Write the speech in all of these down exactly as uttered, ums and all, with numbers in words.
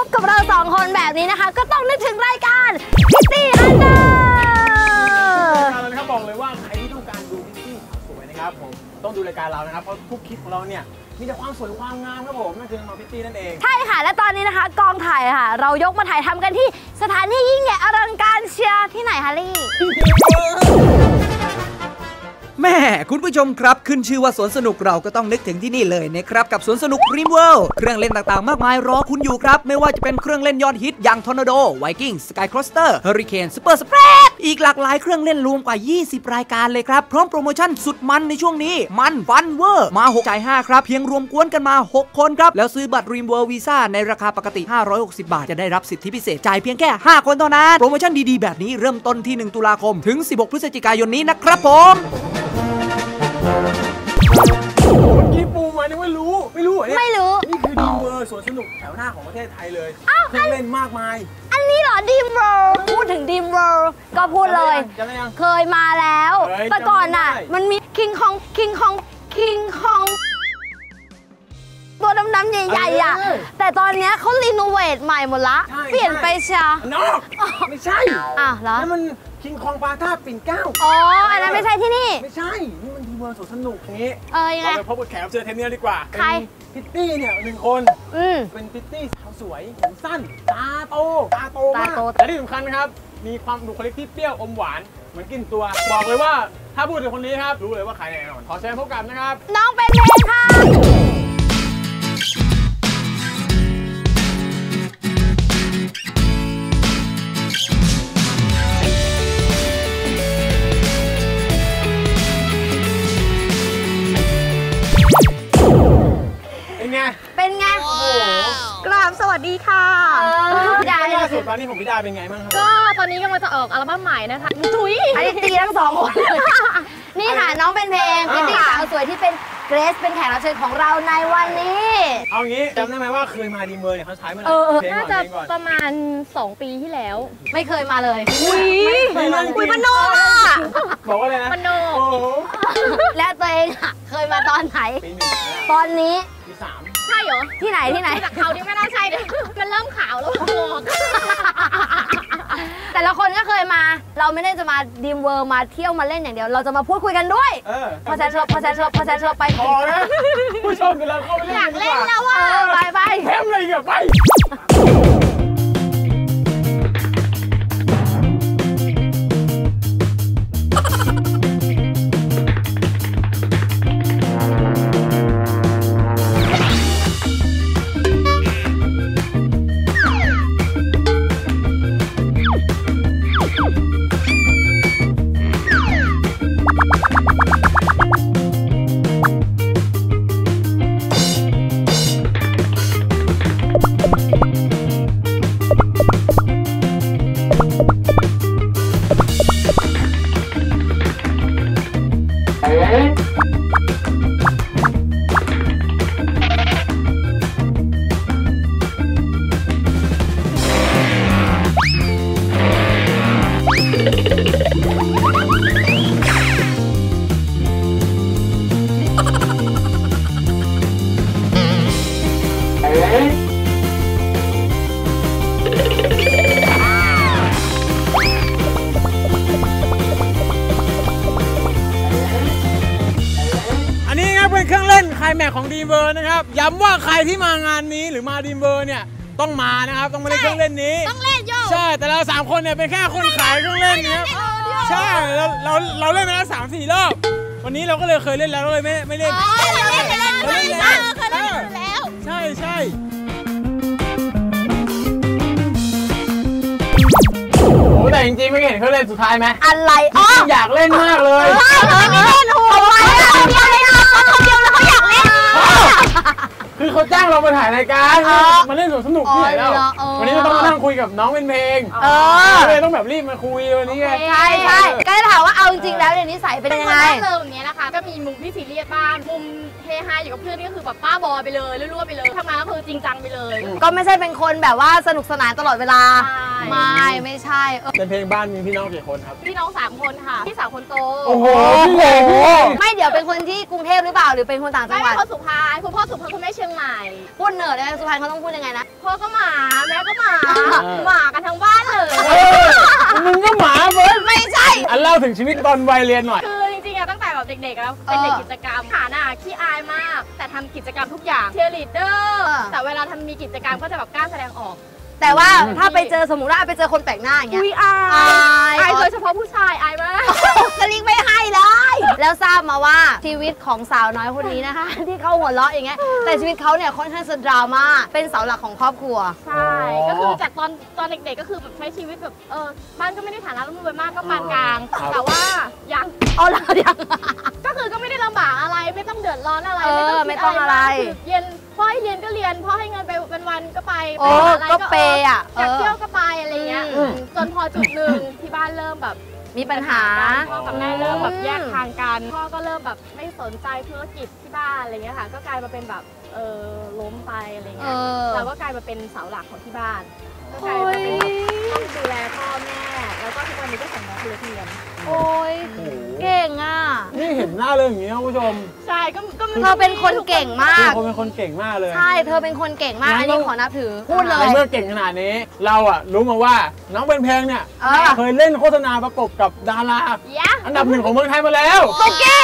บกับเราสองคนแบบนี้นะคะก็ต้องนึกถึงรายการพิตตี้อันเดอร์เรานะครับบอกเลยว่าใครที่ต้องการดูพิตตี้สวยนะครับผมต้องดูรายการเรานะครับเพราะทุกคลิปของเราเนี่ยมีแต่ความสวยความงามครับผมนั่นคือน้องพิตตี้นั่นเองใช่ค่ะและตอนนี้นะคะกองถ่ายค่ะเรายกมาถ่ายทำกันที่สถานที่ยิ่งใหญ่อลังการเชียร์ที่ไหนฮะลี่แม่คุณผู้ชมครับขึ้นชื่อว่าสวนสนุกเราก็ต้องนึกถึงที่นี่เลยนะครับกับสวนสนุกริมเวิลด์เครื่องเล่นต่างๆมากมายรอคุณอยู่ครับไม่ว่าจะเป็นเครื่องเล่นยอดฮิตอย่างทอร์นาโดไวกิ้งสกายครอสเตอร์เฮอริเคนซูเปอร์สเปรดอีกหลากหลายเครื่องเล่นรวมกว่ายี่สิบรายการเลยครับพร้อมโปรโมชั่นสุดมันในช่วงนี้มันฟันเวอร์มาหกจ่ายห้าครับเพียงรวมกวนกันมาหกคนครับแล้วซื้อบัตรริมเวิลด์วีซ่าในราคาปกติห้าร้อยหกสิบบาทจะได้รับสิทธิพิเศษจ่ายเพียงแค่ห้าคนเท่านั้นโปรโมชั่นดีๆแบบนี้เริ่มต้นที่หนึ่งตุลาคมถึงสิบหกพฤศจิกายนนี้นะครับผมเมื่อกี้ปูมานี่ไม่รู้ไม่รู้เนี่ยไม่รู้นี่คือดีมเวอร์สวนสนุกแถวหน้าของประเทศไทยเลยเครื่องเล่นมากมายอันนี้เหรอดีมเวิลด์พูดถึงดีมเวิลด์ก็พูดเลยเคยมาแล้วแต่ก่อนน่ะมันมีคิงคองคิงคองคิงคองตัวดำๆใหญ่ๆอ่ะแต่ตอนนี้เขารีโนเวทใหม่หมดละเปลี่ยนไปเชียร์นอกไม่ใช่อ่ะเหรอนั่นมันคิงคองปลาท่าปิ่นเกล้าอ๋ออันนั้นไม่ใช่ที่นี่ไม่ใช่นี่มันดีเวอร์สวนสนุกนี้เออยังไงเราไปพบกับแขกรับเชิญเทนเนียดีกว่าใครพิตตี้เนี่ยหนึ่งคนเป็นพิตตี้สาวสวยผมสั้นตาโตตาโตมากและที่สำคัญนะครับมีความบุคลิกที่เปรี้ยวอมหวานเหมือนกินตัวบอกเลยว่าถ้าพูดถึงคนนี้ครับรู้เลยว่าใครแน่นอนขอเชิญพบกันนะครับน้องเป็นเพลงค่ะเป็นไงกราบสวัสดีค่ะพี่ดาล่าสุดตอนนี้ของพี่ดาเป็นไงบ้างครับก็ตอนนี้กำลังจะออกอัลบั้มใหม่นะคะถุยอันนี้ตีทั้งสองคนนี่ค่ะน้องเป็นเพลงพิตตี้สาวสวยที่เป็นเกรซเป็นแขกรับเชิญของเราในวันนี้เอางี้จำได้ไหมว่าเคยมาดีเมอร์เนี่ยเขาใช้เมื่อไหร่น่าจะประมาณสองปีที่แล้วไม่เคยมาเลยอุ้ยอุ้ยมโนอ่ะบอกว่าอะไรนะมโนและตัวเองเคยมาตอนไหนตอนนี้ปีสามใช่เหรอที่ไหนที่ไหนจากเขาที่ไม่น่าใช่เลยมันเริ่มขาวแล้วงอกแต่ละคนก็เคยมาเราไม่ได้จะมาดีมเวิร์มาเที่ยวมาเล่นอย่างเดียวเราจะมาพูดคุยกันด้วยพอแซนชอบพอแซนชอบพอแซนชอบไปพอนะผู้ชมกันแล้วเข้าไปเล่นอยากเล่นแล้วว่าไปไปแถมเลยกับไปเป็นเครื่องเล่นไคลแม็กซ์ของดีมเวอร์นะครับย้ำว่าใครที่มางานนี้หรือมาดีมเวอร์เนี่ยต้องมานะครับต้องมาเล่นเครื่องเล่นนี้ต้องเล่นโยใช่แต่เราสามคนเนี่ยเป็นแค่คนขายเครื่องเล่นนะครับใช่เราเราเราเล่นมาแล้วสามสี่รอบวันนี้เราก็เลยเคยเล่นแล้วเราเลยไม่ไม่เล่นเราเล่นไปเล่นไปเล่นแล้วเคยเล่นแล้วใช่ใช่โอ้แต่จริงๆไม่เห็นเขาเล่นสุดท้ายไหมอะไรอ๋ออยากเล่นมากเลยใช่เลยไม่เล่นหัวไปอ่ะเดียวเลยอ่ะคนเดียวแล้วเขาอยากเล่นคือเขาจ้างเรามาถ่ายรายการมาเล่นสวนสนุกที่ไหนแล้ววันนี้เราต้องมานั่งคุยกับน้องเป็นเพลงเออเลยต้องแบบรีบมาคุยวันนี้ไงใช่ใช่ก็จะถามว่าเอาจริงๆแล้วเนี่ยนิสัยเป็นยังไงเจอแบบนี้นะคะก็มีมุมที่ซีเรียสบ้างมุมเฮฮาอยู่กับเพื่อนนี่ก็คือแบบป้าบอไปเลยรั่วๆไปเลยทำงานก็คือจริงจังไปเลยก็ไม่ใช่เป็นคนแบบว่าสนุกสนานตลอดเวลาไม่ไม่ใช่เป็นเพลงบ้านมีพี่น้องกี่คนครับพี่น้องสามคนค่ะพี่สาวคนโตโอ้โหไม่เดี๋ยวเป็นคนที่กรุงเทพหรือเปล่าหรือเป็นคนต่างจังหวัดไม่เป็นคนสุพรรณคุณพ่อสุพรรณคุณแม่เชียงใหม่พูดเหนือได้ไหมสุพรรณเขาต้องพูดยังไงนะพ่อก็หมาแม่ก็หมาหมากันทั้งบ้านเลยมึงก็หมาเว้ยไม่ใช่อันเล่าถึงชีวิตตอนวัยเรียนหน่อยคือจริงๆอะตั้งแต่แบบเด็กๆแล้วเป็นเด็กกิจกรรมฐานะขี้อายมาก แต่ทำกิจกรรมทุกอย่างเชียร์ลีดเดอร์แต่เวลาทำมีกิจกรรมก็จะแบบกล้าแสดงออกแต่ว่าถ้าไปเจอสมมติว่าไปเจอคนแปลกหน้าอย่างเงี้ยอุ้ยอายอายอายโดยเฉพาะผู้ชายอายมากสลิงไม่ให้เลย แล้วทราบมาว่าชีวิตของสาวน้อยคนนี้นะคะ ที่เขาหัวเราะอย่างเงี้ยแต่ชีวิตเขาเนี่ยค่อนข้างจะดราม่าเป็นเสาหลักของครอบครัวใช่ก็คือจากตอนตอนเด็กๆก็คือแบบใช้ชีวิตแบบเออบ้านก็ไม่ได้ฐานะร่ำรวยมากก็ปานกลางแต่ว่ายังเอาละยังก็คือก็ไม่ได้ลำบากอะไรไม่ต้องเดือดร้อนอะไรเออไม่ต้องอะไรเย็นพ่อให้เรียนก็เรียนพ่อให้เงินไปเป็นวันก็ไปโอ้ก็เปย์อ่ะอยากเที่ยวก็ไปอะไรเงี้ยอืมจนพอจุดหนึ่งที่บ้านเริ่มแบบมีปัญหาพ่อกับแม่เริ่มแบบแยกทางกันพ่อก็เริ่มแบบไม่สนใจธุรกิจที่บ้านอะไรเงี้ยค่ะก็กลายมาเป็นแบบเออล้มไปอะไรเอเงี้ยอเราก็กลายมาเป็นเสาหลักของที่บ้านก็กลายมาเป็นแบบต้องดูแลพ่อแม่แล้วก็ทุกวันนี้ก็ส่งน้องเรียนโอ้ยเก่งอ่ะนี่เห็นหน้าเลยอย่างนี้นะคุณผู้ชมใช่ก็ก็เธอเป็นคนเก่งมากคนเป็นคนเก่งมากเลยใช่เธอเป็นคนเก่งมากอันนี้ขอนับถือพูดเลในยเมื่อเก่งขนาดนี้ เราอะรู้มาว่าน้องเป็นเพลงเนี่ยเออเคยเล่นโฆษณาประกบกับดารายะอันดับหนึ่งของเมืองไทยมาแล้วตุ๊กกี้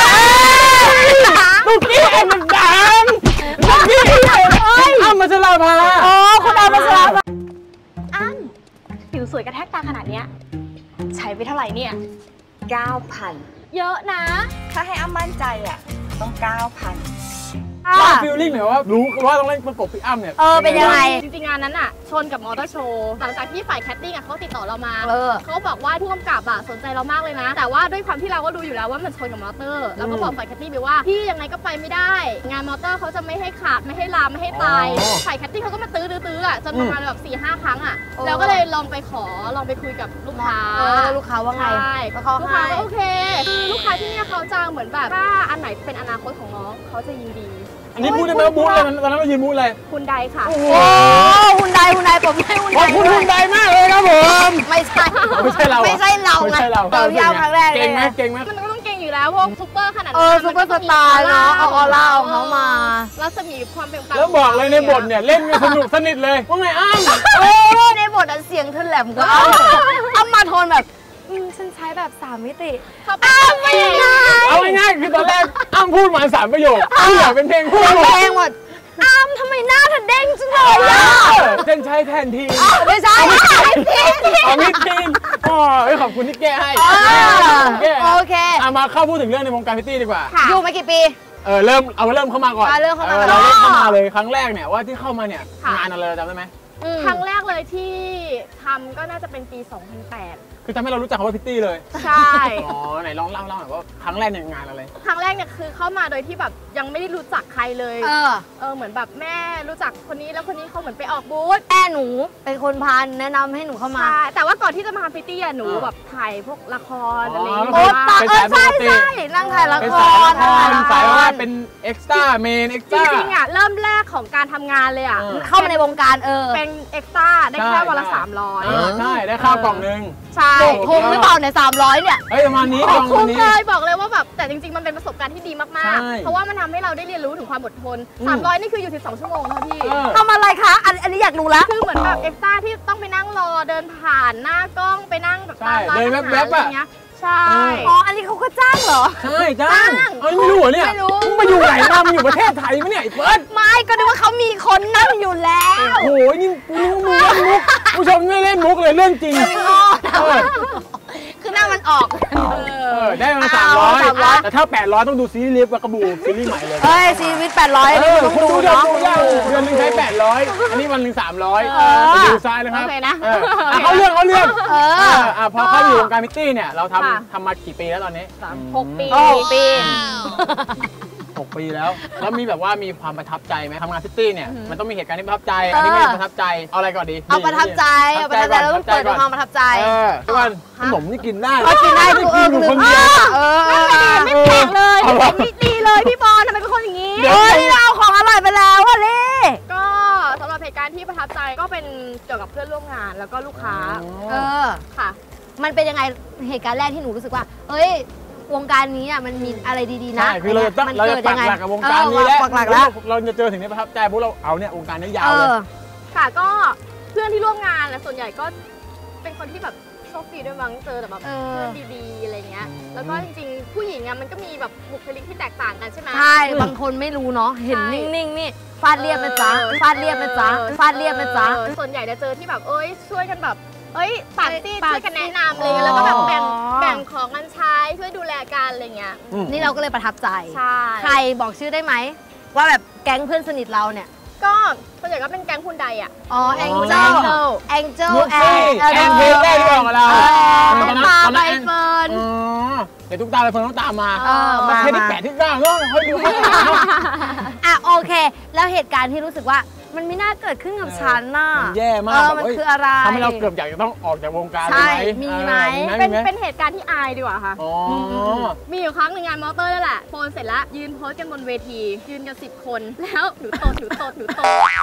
ตุ๊กกี้ไอ้มันดังตุ๊กกี้ไอ้อ้ำมัชราภาอ๋อคุณอามาสลาอ้ำผิวสวยกระแทกตาขนาดเนี้ยใช้ไปเท่าไหร่เนี่ยเก้าพันเยอะนะถ้าให้อ้ำมั่นใจอ่ะ ต้องเก้าพันลองฟีลลิ่งหน่อยว่ารู้ว่าต้องเล่นประกบพี่อ้ำเนี่ยเออเป็นยังไงจริงๆงานนั้นอะชนกับมอเตอร์โชว์หลังจากที่ฝ่ายแคสติ้งอะเขาติดต่อเรามาเออเขาบอกว่าผู้กำกับอะสนใจเรามากเลยนะ แต่ว่าด้วยความที่เราก็รู้อยู่แล้วว่ามันชนกับมอเตอร์เราก็บอกฝ่ายแคสติ้งไปว่าพี่ยังไงก็ไปไม่ได้ งานมอเตอร์เขาจะไม่ให้ขาดไม่ให้ลามไม่ให้ตายฝ่ายแคสติ้งเขาก็มาตื้อตื้อๆอะจนประมาณแบบสี่ห้าครั้งอะเราก็เลยลองไปขอลองไปคุยกับลูกค้าเออลูกค้าว่าไงใช่แล้วเขาลูกให้ค้าก็โอเคคือลูกค้าที่เนี่ยเขาจะเหมือนแบบถ้าอันไหนเป็นอนาคตของน้องเขาจะยินดีอันนี้พูดได้ไหมว่าบูธอะไรตอนนั้นเรายืนบูธอะไรคุณใดค่ะโอ้โหโอ้หุ่นใดหุ่นใดผมให้หุ่นขใดอบคุณด้วคุยณใดมากเลยครับผมไม่ใช่ไม่ใช่เราไม่ใช่เราไม่ไงใช่เราเจอพี่อ้ำครั้งแรกเก่งไหมลยเก่งไหมมันก็ต้องเก่งอยู่แล้วพวกซุปเปอร์ขนาดนั้นเออซุปเปอร์สตาร์เนาะเอาออร่าของเขามารัศมีความเป็นแล้วบอกเลยในบทเนี่ยเล่นกันสนุกสนิทเลยว่าไงอ้ำเอ้ยในบทอันเสียงเธอแหลมก็เอาเอามาโทนแบบอืมฉันใช้แบบสามมิติเขาเป็นไม่ได้เอาง่ายๆคือตอนแรกอ้ำพูดมาสามประโยคที่เหลือเป็นเพลงพูดหมดเพลงหมดอ้ามทำไมหน้าเธอเด้งจังเลยอ่ะเส้นชัยแทนทีไม่ใช่ไม่ใช่พี่เอามิดทีนอ๋อเอ้ยขอบคุณที่แก้ให้เออแก้โอเคเอามาเข้าพูดถึงเรื่องในวงการพิตตี้ดีกว่าอยู่มากี่ปีเออเริ่มเอาเริ่มเข้ามาก่อนอ่ะเริ่มเข้ามาออเราเริ่มเข้ามาเลยครั้งแรกเนี่ยว่าที่เข้ามาเนี่ยค่ะงานอะไรเราจำได้ไหมครั้งแรกเลยที่ทำก็น่าจะเป็นปี สองพันแปดคือทำให้เรารู้จักคำว่าพิตตี้เลยใช่อ๋อไหนลองเล่าเล่าหน่อยว่าครั้งแรกเนี่ยงานอะไรครั้งแรกเนี่ยคือเข้ามาโดยที่แบบยังไม่ได้รู้จักใครเลยเออเออเหมือนแบบแม่รู้จักคนนี้แล้วคนนี้เขาเหมือนไปออกบูธแม่หนูเป็นคนพานแนะนำให้หนูเข้ามาใช่แต่ว่าก่อนที่จะมาพิตตี้อะหนูแบบถ่ายพวกละครอะไรอย่างอ๋เงี้อยโอ๊ตตาเป็นเออสายใช่ปกติใช่นั่งถ่ายละเป็นคสายรละครนั่งถ่ายละครสายว่าเป็นเอ็กซ์ต้าเมนเอ็กซ์จต้าริงๆอะเริ่มแรกของการทำงานเลยอะเออเข้ามาในวงการเออเป็นเอ็กซ์ต้าได้แค่วันละใช่สามร้อยอ่าใช่ได้ข้าวกล่องหนึงใช่โอ้คุ้มหรือเปล่าเนี่ยสามร้อยเนี่ยเฮ้ยประมาณนี้ลองคุ้วัมนนี้เลยบอกเลยว่าแบบแต่จริงๆมันเป็นประสบการณ์ที่ดีมากใช่ๆ เพราะว่ามันทำให้เราได้เรียนรู้ถึงความอดทนอืมสามร้อยนี่คืออยู่สิบสองชั่วโมงค่ะพี่เออทำอะไรคะ อันอันนี้อยากรู้แล้วคือเหมือนแบบเอ็กซ์ต้าที่ต้องไปนั่งรอเดินผ่านหน้ากล้องไปนั่งแบบตามร้านใช่อาหารเดินแว๊บๆอะไรอะอย่างเงี้ยใช่อ๋อ อันนี้เขาก็จ้างเหรอใช่จ้างเอ้ยไม่รู้เหรอเนี่ยไม่รู้มึงมาอยู่ไหนมามึงอยู่ประเทศไทยไหมเนี่ยไอ้เฟิร์สไม่ก็นึกว่าเขามีคนนั่งอยู่แล้วโอ้โหนี่กูนึกว่ามึงเล่นมุกผู้ชมไม่เล่นมุกเลยเรื่องจริงไม่งอเออคือหน้ามันออกเออได้มาสามร้อยสามร้อยแต่ถ้าแปดร้อยต้องดูซีรีส์เลียบกับกระบูซีรีส์ใหม่เลยเอ้ยชีวิตแปดร้อยเอนี่อต้องคุณดูดูเดือนเนาะดูยาวเดือนหนึงใช้แปดร้อยอันนี้วันหนึ่งสามร้อยเออไปดูซ้ายนะครับโอเคนะเอออ่ะเขาเรื่องเขาเรื่องเอเออออ่ะพอเข้าอยู่วงการพิตตี้เนี่ยเราค่ะทำทำมากี่ปีแล้วตอนนี้สามหกปีโอ้ปีหกปีแล้วแล้วมีแบบว่ามีความประทับใจไหมทำงานพิตตี้เนี่ยมันต้องมีเหตุการณ์ที่ประทับใจอันนี้ไม่ประทับใจเอาอะไรก่อนดีเอาประทับใจ เอาประทับใจแล้วต้องเปิดด้วยความประทับใจเออทุกวันขนมนี่กินได้เขากินได้กูเออกินอยู่ลืคมนเดียวเออเออไม่แปลกเลยเอาเหรอไม่ดีเลยพี่บอลทำไมเป็นคนอย่างนี้เดี๋ยวเฮ้ยเราเอาของอร่อยไปแล้วอ่ะเล่ก็สำหรับเหตุการณ์ที่ประทับใจก็เป็นเกี่ยวกับเพื่อนร่วมงานแล้วก็ลูกค้าเออค่ะมันเป็นยังไงเหตุการณ์แรกที่หนูรู้สึกว่า เอ้ยวงการนี้อ่ะมันมีอะไรดีๆนะใช่คือเราจะต้องมันเราจะเกิดปัยักงไงหลักกับวงการนี้แล้วปักหลักแล้วเราจะเจอถึงนี้ประทับใจพวกเราเอาเนี่ยวงการนี้ยาวเอเลยอค่ะก็เพื่อนที่ร่วมงานนะส่วนใหญ่ก็เป็นคนที่แบบโชคดีด้วยมั้งเจอแต่แบบเออเพื่อนดีๆอะไรเงี้ยแล้วก็จริงๆ ผู้หญิงอะมันก็มีแบบบุคลิกที่แตกต่างกันใช่ไหมใช่บางคนไม่รู้เนาะเห็นใช่นิ่งๆนี่ฟาดเรียบนะจ๊ะฟาดเรียบนะจ๊ะฟาดเรียบนะจ๊ะเออส่วนใหญ่จะเจอที่แบบเอ้ยช่วยกันแบบเอ้ยปากซีดปากช่วยกันแนะนำเลยอ๋อแล้วก็แบบแบ่งแบ่งของกันใช้ช่วยดูแลกันอะไรเงี้ยนี่เราก็เลยประทับใจใช่ใครบอกชื่อได้ไหมว่าแบบแก๊งเพื่อนสนิทเราเนี่ยก็ส่วนใหญ่ก็เป็นแก๊งคุณใดอะอ๋อแองเจอ๋ลอแองเจลลูกแอซี่นแอนเพลงได้ที่บอกกับเราตุ๊กตาใบเฟิร์นอ๋อเดี๋ยวตุ๊กตาไปเฟิร์นต้องตามมาเออมาเทปที่แปดที่เก้าเนาะค่อยดูค่อยดูเนาะอ่ะโอเค แล้วเหตุการณ์ที่รู้สึกว่ามันไม่น่าเกิดขึ้นกับฉันน่ะมันแย่มากเออแบบมันเฮ้ยคืออะไรทำให้เราเกือบอยากจะต้องออกจากวงการเลยใช่ไหมมีไหมเออเป็นมีไหมเป็นเหตุการณ์ที่อายดีกว่าค่ะอ๋อมีอยู่ครั้งหนึ่งงานมอเตอร์นั่นแหละโฟนเสร็จแล้วยืนโพสกันบนเวที ยืนกันสิบคน แล้วหนูตดหนูตดหนูตด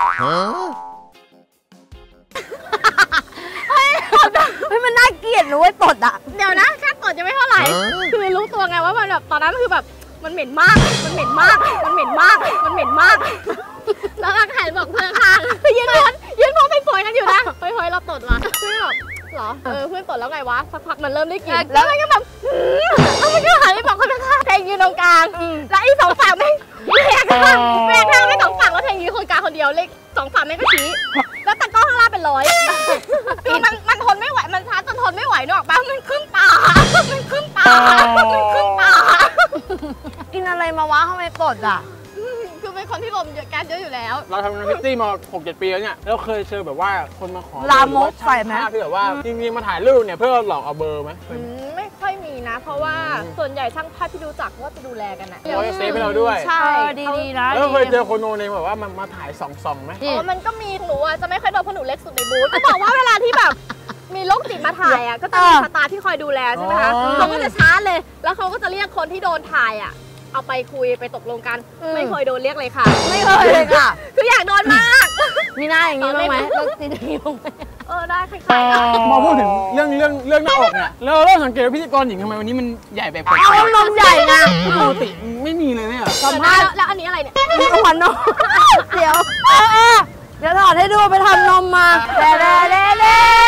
เฮ้ยมันน่าเกลียดนะเว้ยตดอ่ะเดี๋ยวนะแค่ตดยังไม่เท่าไหร่ คือรู้ตัวไงว่ามันแบบตอนนั้นคือแบบมันเหม็นมาก มันเหม็นมาก มันเหม็นมาก มันเหม็นมาก แล้วก็หันบอกเพื่อนข้างยืนโพสยืนโพสไปโผล่กันอยู่นะเฮ้ยเฮ้ยเราตดว่ะเพื่อนแบบเหรอ เออเพื่อนตดแล้วไงวะ สักพักมันเริ่มได้กลิ่นแล้วมันก็แบบแล้วมันก็หันไปบอกคนข้างๆแทงยืนตรงกลาง แล้วอีสองฝั่งไม่แหวกข้างแหวกข้างไม่สองฝั่งแล้วแทงยืนคนกลางคนเดียวเลขสองฝั่งไม่ก็ชี้ แล้วตะก้อข้างล่างเป็นร้อยคือมันมันทนไม่ไหว มันช้าจนทนไม่ไหวนึกออกปะมันขึ้นตา มันขึ้นตา มันขึ้นตากินอะไรมาวะทำไมตดอ่ะคือเป็นคนที่ลมเยอะแก๊สเยอะอยู่แล้วเราทำงานพิตตี้มา หกเจ็ด ปีแล้วเนี่ยแล้วเคยเจอแบบว่าคนมาขอลามกใส่ไหมช่างภาพที่แบบว่าจริงๆมาถ่ายรูปเนี่ยเพื่อหลอกเอาเบอร์ไหมอืมไม่ค่อยมีนะ เพราะว่าส่วนใหญ่ช่างภาพที่รู้จักก็จะดูแลกันนะเขาจะเซฟให้เราด้วยใช่เออดีๆนะแล้วเคยเจอคนโนเนมแบบว่ามันมาถ่ายส่องๆไหมอ๋อมันก็มีหนูอ่ะจะไม่ค่อยโดนเพราะหนูเล็กสุดในบูธเขาบอกว่าเวลาที่แบบมีโรคจิตมาถ่ายอ่ะก็จะมีสตาร์ที่คอยดูแลใช่ไหมคะเขาก็จะชาร์จเลย แล้วเขาก็จะเรียกคนที่โดนถ่ายอ่ะเอาไปคุยไปตกลงกัน ไม่เคยโดนเรียกเลยค่ะไม่เคยเลยค่ะคืออยากโดนมากมีหน้าอย่างนี้บ้างไหมเลิกติดอย่างนี้บ้างไหมเออได้คล้ายๆกันมาพูดถึงเรื่องเรื่องเรื่องหน้าอกเนี่ยแล้วเราสังเกตว่าพิธีกรหญิงทำไมวันนี้มันใหญ่แบบแปลกเอานมใหญ่ไงๆปกติไม่มีเลยเนี่ยสัมภาษณ์แล้วอันนี้อะไรเนี่ยมีหัวนมเดี๋ยวเออเออเดี๋ยวถอดให้ดูไปทำนมมาเด้เด้เด้เด้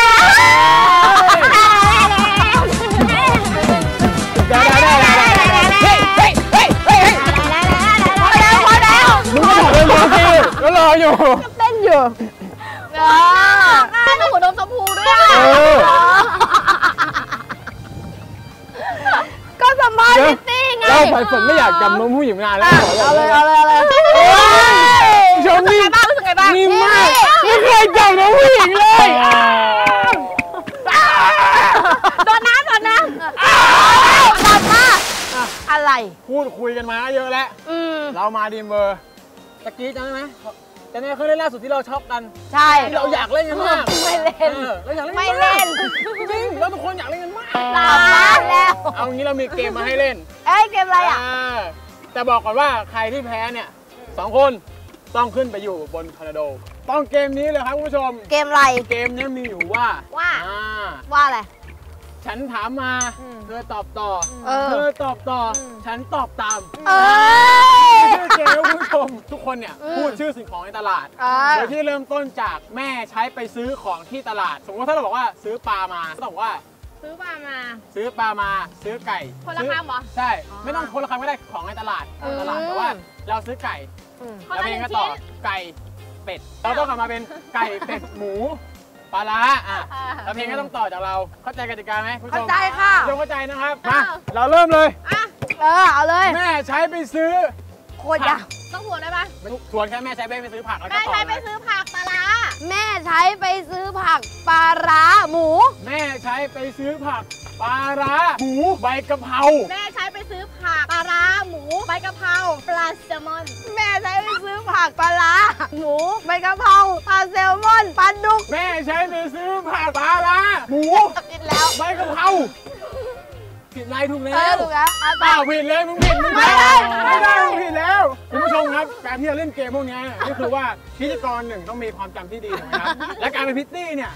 ได้ได้ได้ได้เฮ้ยเฮ้ยเฮ้ยเฮ้ยพอแล้วพอแล้วมึงก็ถอดเร็วๆสิก็รออยู่เต้นอยู่เออเป็นหัวนมชมพูด้วยเออก็สัมภาษณ์พิตตี้ไงเราไปฝึกไม่อยากจำนมผู้หญิงนานแล้วเอาเลยเอาเลยเอาเลยชมนี่บ้างรู้สึกไงบ้างนี่มากไม่เคยจำนมผู้หญิงเลยโดนน้ำโดนน้ำสัมภาษณ์อะไรพูดคุยกันมาเยอะแล้วอืมเรามาดีมเบอร์ตะกี้จำได้ไหมจำได้เครื่องเล่นล่าสุดที่เราช็อกกันใช่ที่เราอยากเล่นกันมากไม่เล่นออเราอยากเล่นไม่เล่นจริงๆเราทุกคนอยากเล่นกันมากสัมภาษณ์แล้วเอางี้เรามีเกมมาให้เล่นเอ้ยเกมอะไรอ่ะาแต่บอกก่อนว่าใครที่แพ้เนี่ยสองคนต้องขึ้นไปอยู่บนทอร์นาโดต้องเกมนี้เลยครับคุณผู้ชมเกมอะไรเกมนี้มีอยู่ว่าว่าอ่าว่าอะไรฉันถามมาอืมเธอตอบต่อเออเธอตอบต่ออฉันตอบตามเอ้ยชื่อเกมคุณผู้ชมทุกคนเนี่ยพูดชื่อสิ่งของในตลาดอ่าโดยที่เริ่มต้นจากแม่ใช้ไปซื้อของที่ตลาด สมมติว่าถ้าเราบอกว่าซื้อปลามาก็ต้องบอกว่าซื้อมามาซื้อปลามาซื้อไก่คนละซื้อคำเหรอใช่ ไม่ต้องคนละคำก็ได้ของในตลาดของในตลาดอืมแต่ว่าเราซื้อไก่อืมคนแล้วละเพหลนึ่งงก็ต่อชิ้นไก่เป็ดเราต้องกลับมาเป็นไก่เป็ดหมูปลาร้าอ่ะอ่าแล้วเพลงก็ต้องต่อจากเราเข้าใจกติกาไหมคุณผู้ชเข้าม ใจค่ะคุณผู้ชมเข้าใจนะครับเอมาอเราเริ่มเลยอ่ะเออ เอาเลยแม่ใช้ไปซื้อโคตรยากต้องหัวได้ปะทวนแค่แม่ใช้ไปซื้อผักแล้วก็แม่ต่อใช้ไปเลยซื้อผักปลาร้าแม่ใช้ไปซื้อผักปลาร้าหมูแม่ใช้ไปซื้อผักปลาร้าหมูใบกะเพราแม่ใช้ไปซื้อผักปลาร้าหมูใบกะเพราปลาแซลมอนแม่ใช้ไปซื้อผักปลาร้าหมูใบกะเพราปลาแซลมอนปลาดุกแม่ใช้ไปซื้อผักปลาร้าหมูผิดแล้วใบกะเพราผิดไรถูกเอแล้อวถูกแล้วเอาเปต่อล่าผิดเลยมึงผิดมึงไม่ผิดได้ไม่ได้มึงผิดแล้วคุณผู้ชมครับการที่จะเล่นเกมพวกนี้นี่คือว่าพิธีกรหนึ่งต้องมีความจำที่ดีนะครับและการเป็นพิตตี้เนี่ย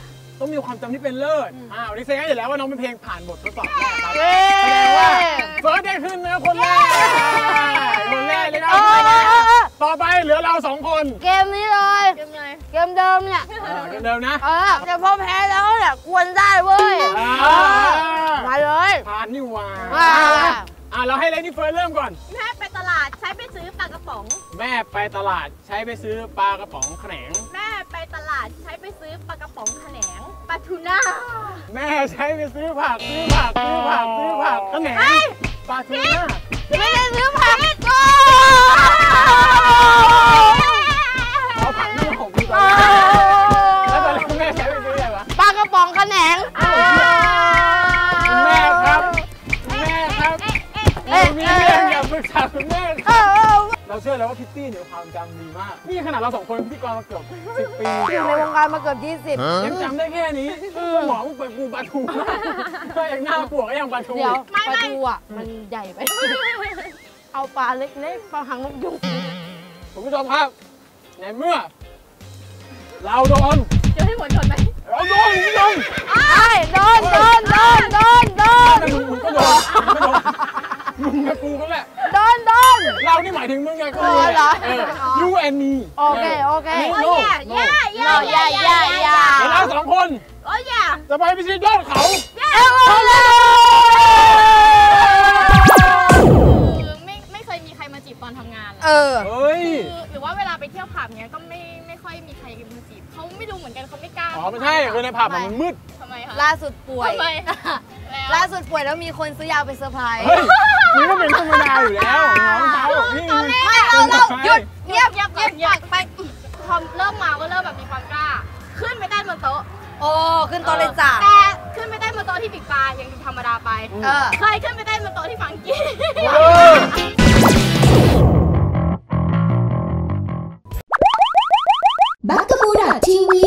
ต้องมีความจำที่เป็นเลิศอ่าวันนี้แสดงอยู่แล้วว่าน้องเป็นเพลงผ่านบททดสอบแรกครับแสดงว่าเฟิร์สได้ขึ้นนะคนแรกคนแรกเลยนะต่อไปเหลือเราสองคนเกมนี้เลยเกมไงเกมเดิมเนี่ยเกมเดิมนะเออแต่พอแพ้แล้วเนี่ยควรได้เว้ยมาเลยผ่านนี่หว่าอ่าอ่าเราให้เลนี่เฟิร์สเริ่มก่อนแม่ไปตลาดใช้ไปซื้อปลากระป๋องแม่ไปตลาดใช้ไปซื้อปลากระป๋องแขนงแม่ไปตลาดใช้ไปซื้อปลากระป๋องแขนงปลาทูน่าแม่ใช้ไปซื้อผักซื้อผักซื้อผักซื้อผักแขนงปลาทูน่าไม่ได้ซื้อผักโอ้เอาผักนี่ของพี่ก่อนแล้วตอนแรกแม่ใช้ไปซื้ออะไรวะปลากระป๋องแขนงแม่ครับแม่ครับมีเรื่องอยากปรึกษาคุณแม่เราเชื่อแล้วว่าพิตตี้เนี่ยความจำดีมากนี่ขนาดเราสองคนพิธีกรมาเกือบสิบปีอยู่ในวงการมาเกือบยี่สิบยังจำได้แค่นี้หมอมึงเปิดกูปลาทูมากก็ยังหน้าปวกก็ยังปลาทูเดี๋ยวปลาทูอ่ะมันใหญ่ไป เอาปลาเล็กๆปลาหางนกยุงคุณผู้ชมครับในเมื่อ เราโดนเจอให้หมดชนไหมเราโดนคุณผู้ชมไอ้โดนโดนโดนโดนโดนแต่มึงมึงก็โดนมึงก็โดนมึงกับกูก็แหละโดนโดนเรานี่หมายถึงมึงกับกูอ๋อเหรอเออ you and me โอเคโอเคนี่โอ้ย no แย่แย่เราอย่าอย่าอย่าเดี๋ยวเราสองคนโอ้ยแย่จะไปพิชิตยอดเขาคือไม่ไม่เคยมีใครมาจีบตอนทำงานเออเฮ้ยคือหรือว่าเวลาไปเที่ยวผับเนี้ยก็ไม่ไม่ค่อยมีใครมาจีบเขาไม่รู้เหมือนกันเขาไม่กล้าอ๋อไม่ใช่คือในผับอะมันมืดทำไมคะล่าสุดป่วยทำไมแล้วล่าสุดป่วยแล้วมีคนซื้อยาไปเซอร์ไพรส์เฮ้ยนี่ก็เป็นธรรมดาอยู่แล้วน้องเขาพี่ไม่เราเราหยุดเงียบเงียบเงียบเงียปาบกไปพอเริ่มเมาก็เริ่มแบบมีความกล้า ขึ้นไปได้บนโต๊ะโอ้ขึ้นโต๊ะเลยจ้ะแต่ขึ้นไปได้บนโต๊ะที่ปิดปลายังธรรมดาไปเออเคยขึ้นไปได้บนโต๊ะที่ฟังกี้เออบักกะบูดาทีวี